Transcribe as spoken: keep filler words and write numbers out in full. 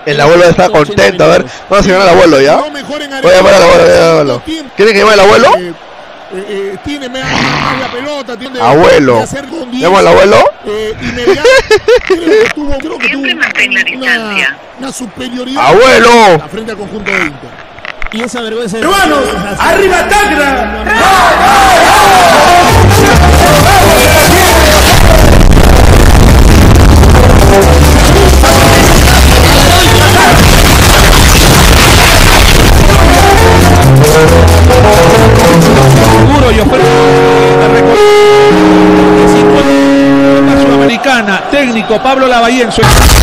El abuelo está contento, a ver, vamos a llamar al abuelo ya. Voy a llamar al abuelo, voy a llamar al abuelo. ¿Quiere que llame al abuelo? Eh, eh, tiene más la pelota, tiene abuelo. ¿Llamo al abuelo? Eh, inmediato, creo que tuvo, creo que Siempre tuvo mantén la distancia. Una, una superioridad ¡Abuelo! frente al conjunto de Inter. Y esa vergüenza de ¡Hermanos! ¡Arriba Tacna! Seguro, yo espero la Sudamericana, técnico Pablo Lavallén.